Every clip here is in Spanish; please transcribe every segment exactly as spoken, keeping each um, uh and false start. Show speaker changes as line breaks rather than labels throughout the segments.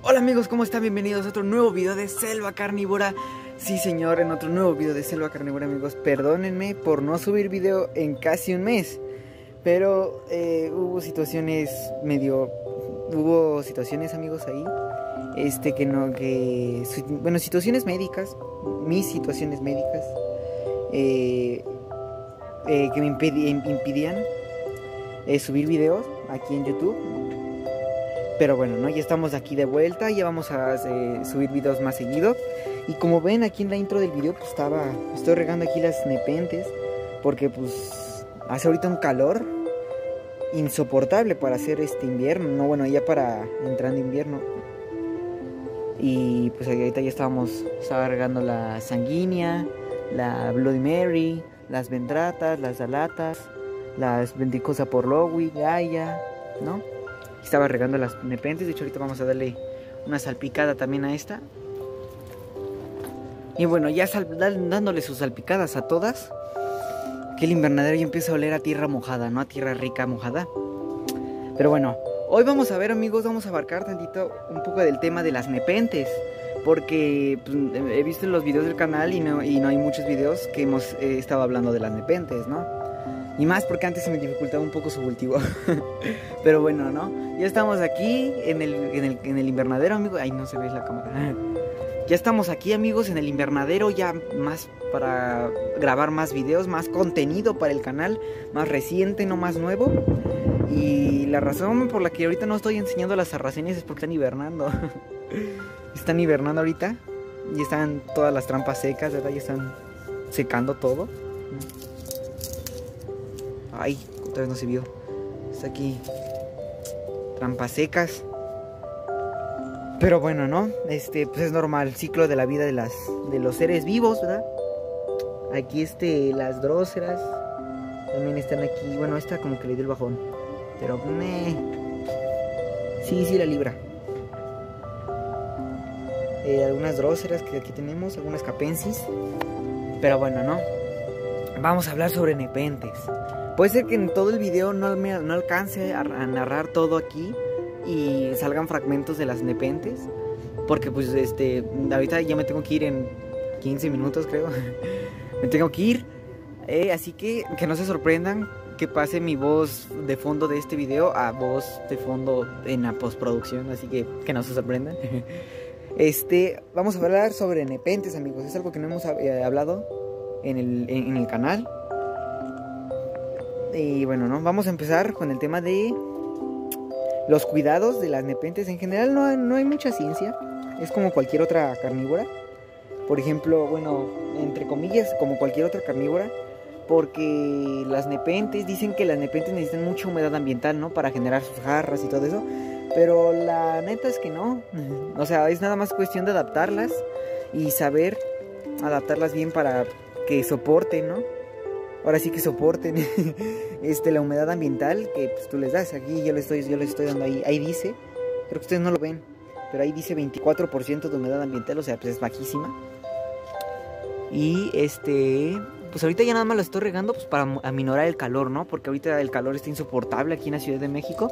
Hola amigos, ¿cómo están? Bienvenidos a otro nuevo video de Selva Carnívora. Sí señor, en otro nuevo video de Selva Carnívora, amigos. Perdónenme por no subir video en casi un mes, pero eh, hubo situaciones medio... Hubo situaciones, amigos, ahí Este, que no, que... Bueno, situaciones médicas, mis situaciones médicas eh, eh, Que me impidían eh, subir videos aquí en YouTube. Pero bueno, ¿no? Ya estamos aquí de vuelta, ya vamos a eh, subir videos más seguido. Y como ven aquí en la intro del video, pues estaba, estoy regando aquí las nepentes, porque pues hace ahorita un calor insoportable para hacer este invierno, no, bueno, ya para entrando invierno. Y pues ahorita ya estábamos, estaba regando la sanguínea, la Bloody Mary, las vendratas, las alatas, las ventricosa por Lowy, Gaia, ¿no? Estaba regando las nepentes. De hecho ahorita vamos a darle una salpicada también a esta. Y bueno, ya dándole sus salpicadas a todas, que el invernadero ya empieza a oler a tierra mojada, no a tierra rica mojada. Pero bueno, hoy vamos a ver, amigos, vamos a abarcar tantito un poco del tema de las nepentes, porque pues, he visto los videos del canal y no, y no hay muchos videos que hemos eh, estado hablando de las nepentes, ¿no? Y más porque antes se me dificultaba un poco su cultivo. Pero bueno, ¿no? Ya estamos aquí en el, en el, en el invernadero, amigos. Ay, no se ve la cámara. Ya estamos aquí, amigos, en el invernadero. Ya más para grabar más videos, más contenido para el canal. Más reciente, no más nuevo. Y la razón por la que ahorita no estoy enseñando las sarracenas es porque están hibernando. Están hibernando ahorita. Y están todas las trampas secas, ¿verdad? Ya están secando todo. Ay, otra vez no se vio. Está aquí. Trampas secas. Pero bueno, ¿no? Este, pues es normal. Ciclo de la vida de las de los seres vivos, ¿verdad? Aquí este, las dróseras también están aquí. Bueno, esta como que le dio el bajón. Pero, meh. Sí, sí la libra. Eh, algunas dróseras que aquí tenemos. Algunas capensis. Pero bueno, ¿no? Vamos a hablar sobre nepentes. Puede ser que en todo el video no, me, no alcance a, a narrar todo aquí y salgan fragmentos de las nepentes, porque pues este ahorita ya me tengo que ir en quince minutos, creo. Me tengo que ir, eh, así que que no se sorprendan que pase mi voz de fondo de este video a voz de fondo en la postproducción, así que que no se sorprendan. Este, vamos a hablar sobre nepentes, amigos. Es algo que no hemos eh, hablado en el, en, en el canal. Y bueno, ¿no? Vamos a empezar con el tema de los cuidados de las nepentes. En general no hay, no hay mucha ciencia. Es como cualquier otra carnívora. Por ejemplo, bueno, entre comillas, como cualquier otra carnívora. Porque las nepentes, dicen que las nepentes necesitan mucha humedad ambiental, ¿no? Para generar sus jarras y todo eso. Pero la neta es que no. O sea, es nada más cuestión de adaptarlas y saber adaptarlas bien para que soporten, ¿no? Ahora sí que soporten este, la humedad ambiental que pues, tú les das. Aquí yo les estoy, yo les estoy dando ahí. Ahí dice, creo que ustedes no lo ven, pero ahí dice veinticuatro por ciento de humedad ambiental. O sea, pues es bajísima. Y este, pues ahorita ya nada más lo estoy regando pues, para aminorar el calor, ¿no? Porque ahorita el calor está insoportable aquí en la Ciudad de México.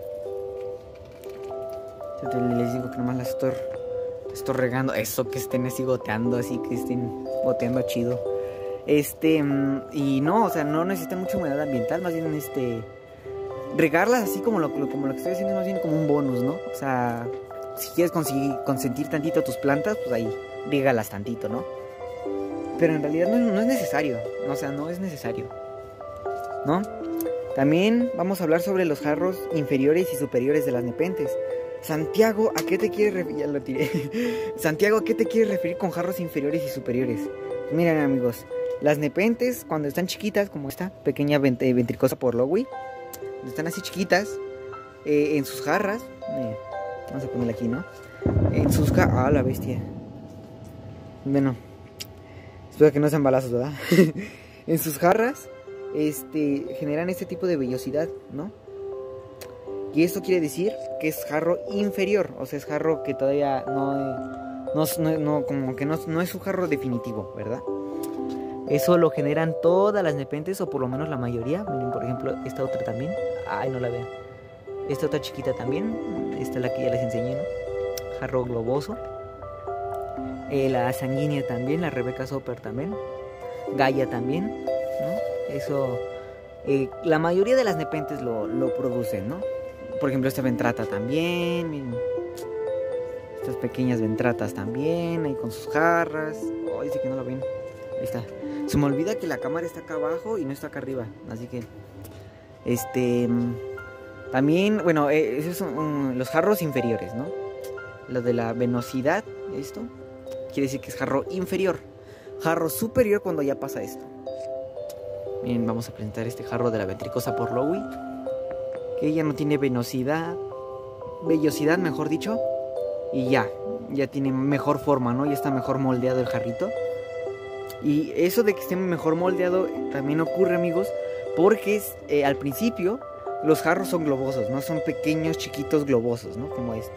Entonces, les digo que nomás las estoy, estoy regando. Eso, que estén así goteando, así que estén goteando chido. Este, y no, o sea, no necesitan mucha humedad ambiental, más bien, este, regarlas así como lo, como lo que estoy haciendo, más bien como un bonus, ¿no? O sea, si quieres conseguir, consentir tantito a tus plantas, pues ahí, rígalas tantito, ¿no? Pero en realidad no, no es necesario, o sea, no es necesario, ¿no? También vamos a hablar sobre los jarros inferiores y superiores de las nepentes. Santiago, ¿a qué te quieres referir? Ya lo tiré. Santiago, ¿a qué te quieres referir con jarros inferiores y superiores? Miren, amigos, las nepentes, cuando están chiquitas, como esta pequeña vent ventricosa por Lowy, cuando están así chiquitas, eh, en sus jarras, eh, vamos a ponerla aquí, ¿no? En sus jarras, ah, la bestia. Bueno, espero que no sean balazos, ¿verdad? En sus jarras, este, generan este tipo de vellosidad, ¿no? Y esto quiere decir que es jarro inferior, o sea, es jarro que todavía no... No, no, no, como que no, no es su jarro definitivo, ¿verdad? Eso lo generan todas las nepentes, o por lo menos la mayoría. Miren, por ejemplo, esta otra también. Ay, no la vean. Esta otra chiquita también. Esta es la que ya les enseñé, ¿no? jarro globoso. Eh, la sanguínea también, la Rebecca Soper también. Gaia también, ¿no? Eso, eh, la mayoría de las nepentes lo, lo producen, ¿no? Por ejemplo, esta ventrata también, miren. Estas pequeñas ventratas también, ahí con sus jarras. Oh, dice que no lo ven. Ahí está. Se me olvida que la cámara está acá abajo y no está acá arriba. Así que, este, también, bueno, eh, esos son um, los jarros inferiores, ¿no? Lo de la venosidad, esto, quiere decir que es jarro inferior. Jarro superior cuando ya pasa esto. Miren, vamos a presentar este jarro de la Ventricosa porlowi, que ya no tiene venosidad, vellosidad, mejor dicho. Y ya, ya tiene mejor forma, ¿no? Ya está mejor moldeado el jarrito. Y eso de que esté mejor moldeado también ocurre, amigos, porque es, eh, al principio los jarros son globosos, ¿no? Son pequeños, chiquitos globosos, ¿no? Como este.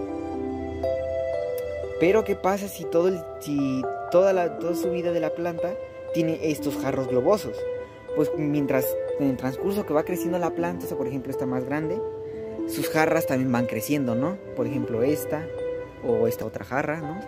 Pero ¿qué pasa si, todo el, si toda, la, toda su vida de la planta tiene estos jarros globosos? Pues mientras, en el transcurso que va creciendo la planta, o sea, por ejemplo, está más grande, sus jarras también van creciendo, ¿no? Por ejemplo, esta o esta otra jarra, ¿no?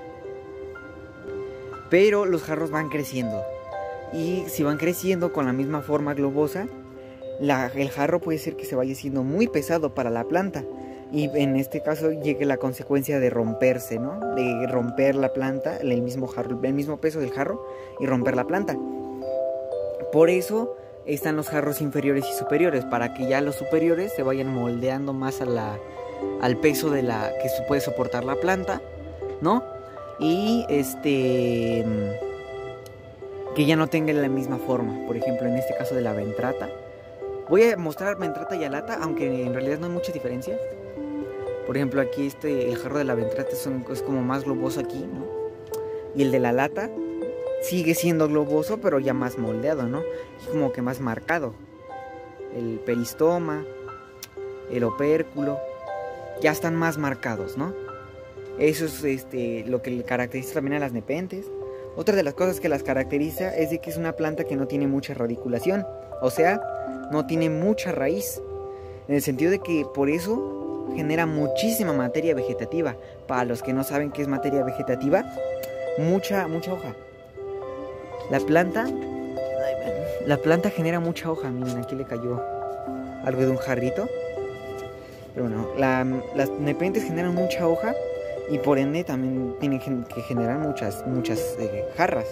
Pero los jarros van creciendo. Y si van creciendo con la misma forma globosa, la, el jarro puede ser que se vaya siendo muy pesado para la planta. Y en este caso llegue la consecuencia de romperse, ¿no? De romper la planta, el mismo, jarro, el mismo peso del jarro y romper la planta. Por eso están los jarros inferiores y superiores, para que ya los superiores se vayan moldeando más a la, al peso de la que puede soportar la planta, ¿no? Y este que ya no tengan la misma forma. Por ejemplo, en este caso de la ventrata, voy a mostrar ventrata y alata, aunque en realidad no hay mucha diferencia. Por ejemplo, aquí este, el jarro de la ventrata es, un, es como más globoso aquí, ¿no? Y el de la lata sigue siendo globoso, pero ya más moldeado, ¿no? Y como que más marcado. El peristoma, el opérculo, ya están más marcados, ¿no? Eso es este, lo que le caracteriza también a las nepentes. Otra de las cosas que las caracteriza es de que es una planta que no tiene mucha radiculación. O sea, no tiene mucha raíz. En el sentido de que por eso genera muchísima materia vegetativa. Para los que no saben qué es materia vegetativa, mucha, mucha hoja. La planta, la planta genera mucha hoja. Miren, aquí le cayó algo de un jarrito. Pero bueno, la, las nepentes generan mucha hoja y por ende también tienen que generar muchas, muchas eh, jarras.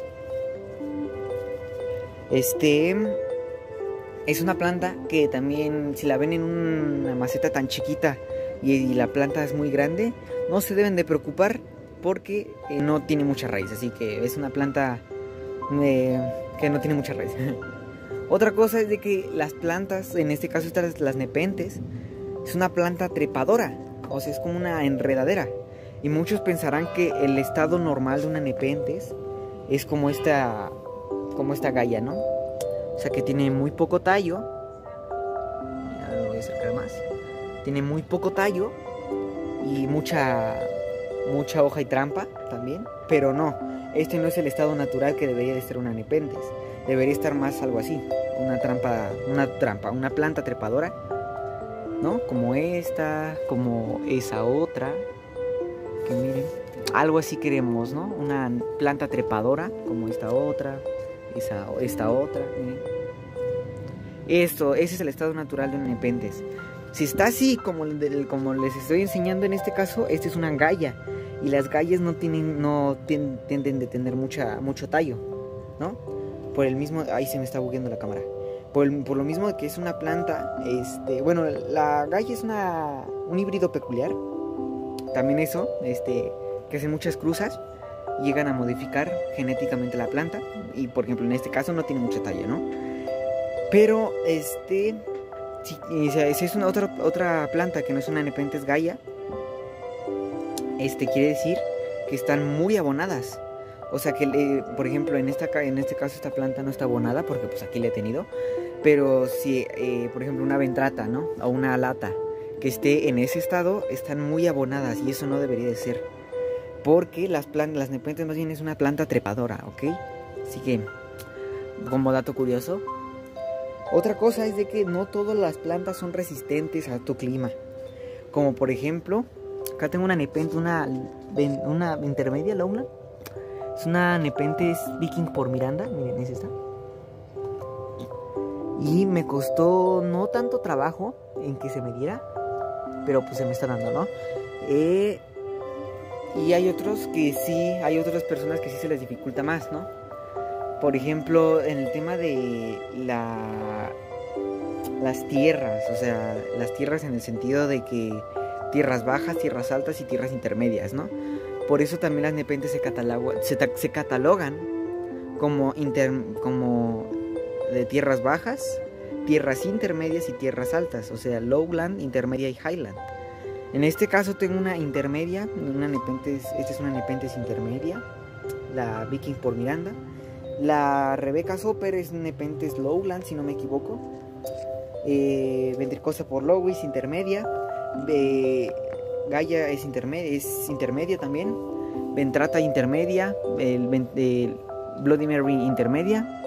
Este es una planta que también, si la ven en una maceta tan chiquita y, y la planta es muy grande, no se deben de preocupar porque eh, no tiene mucha raíz. Así que es una planta eh, que no tiene mucha raíz. Otra cosa es de que las plantas, en este caso estas las nepentes, es una planta trepadora, o sea, es como una enredadera. Y muchos pensarán que el estado normal de una nepentes es como esta, como esta Gaia, ¿no? O sea, que tiene muy poco tallo. Ya lo voy a acercar más. Tiene muy poco tallo y mucha, mucha hoja y trampa también. Pero no, este no es el estado natural que debería de ser una nepentes. Debería estar más algo así, una trampa, una trampa, una planta trepadora, ¿no? Como esta, como esa otra, que miren, algo así queremos, ¿no? Una planta trepadora, como esta otra, esa, esta otra, miren. Esto, ese es el estado natural de una nepentes. Si está así, como, como les estoy enseñando en este caso, esta es una Gaia. Y las Gaias no tienen, no tienden de tener mucha, mucho tallo, ¿no? Por el mismo, ahí se me está bugueando la cámara. Por, el, por lo mismo que es una planta, este, bueno, la Gaia es una, un híbrido peculiar. También eso, este, que hacen muchas cruzas, llegan a modificar genéticamente la planta. Y por ejemplo, en este caso no tiene mucha talla, ¿no? Pero, este, si, si es una otra, otra planta que no es una nepentes Gaia, este quiere decir que están muy abonadas. O sea que, eh, por ejemplo, en, esta, en este caso esta planta no está abonada porque pues aquí la he tenido. Pero si, eh, por ejemplo, una ventrata, ¿no? O una lata que esté en ese estado, están muy abonadas y eso no debería de ser. Porque las, plantas, las nepentes más bien es una planta trepadora, ¿ok? Así que, como dato curioso. Otra cosa es de que no todas las plantas son resistentes a alto clima. Como por ejemplo, Acá tengo una nepente, una, una intermedia, Lowland. Es una nepenthes Viking por Miranda. Miren, es esta. Y me costó no tanto trabajo en que se me diera, pero pues se me está dando, ¿no? Eh, y hay otros que sí, hay otras personas que sí se les dificulta más, ¿no? Por ejemplo, en el tema de la, las tierras, o sea, las tierras en el sentido de que tierras bajas, tierras altas y tierras intermedias, ¿no? Por eso también las nepenthes se, se, se catalogan como, inter, como de tierras bajas, tierras intermedias y tierras altas, o sea, lowland, intermedia y highland. En este caso tengo una intermedia, una nepenthes, esta es una nepenthes intermedia, la Viking por Miranda. La Rebecca Soper es nepenthes lowland, si no me equivoco. Eh, Ventricosa por Lowis, intermedia. Eh, Gaia es intermedia, es intermedia también. Ventrata intermedia. El, el Bloody Mary intermedia.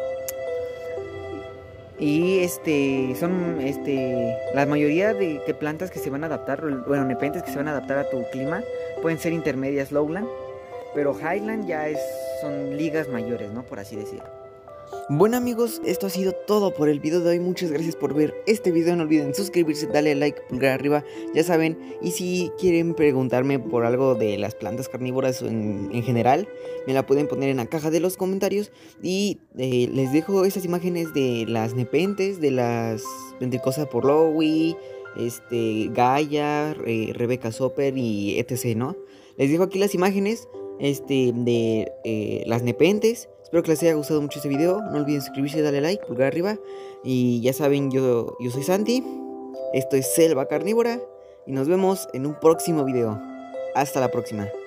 Y este son este la mayoría de, de plantas que se van a adaptar, bueno, nepenthes que se van a adaptar a tu clima, pueden ser intermedias lowland, pero highland ya es, son ligas mayores, ¿no? Por así decirlo. Bueno amigos, esto ha sido todo por el video de hoy. Muchas gracias por ver este video. No olviden suscribirse, darle like, pulgar arriba, ya saben. Y si quieren preguntarme por algo de las plantas carnívoras en, en general, me la pueden poner en la caja de los comentarios. Y eh, les dejo esas imágenes de las nepenthes, de las Ventricosa por Lowy, este, Gaia, eh, Rebecca Soper y etcétera, ¿no? Les dejo aquí las imágenes este, de eh, las nepenthes. Espero que les haya gustado mucho este video. No olviden suscribirse, darle like, pulgar arriba. Y ya saben, yo, yo soy Santi. Esto es Selva Carnívora. Y nos vemos en un próximo video. Hasta la próxima.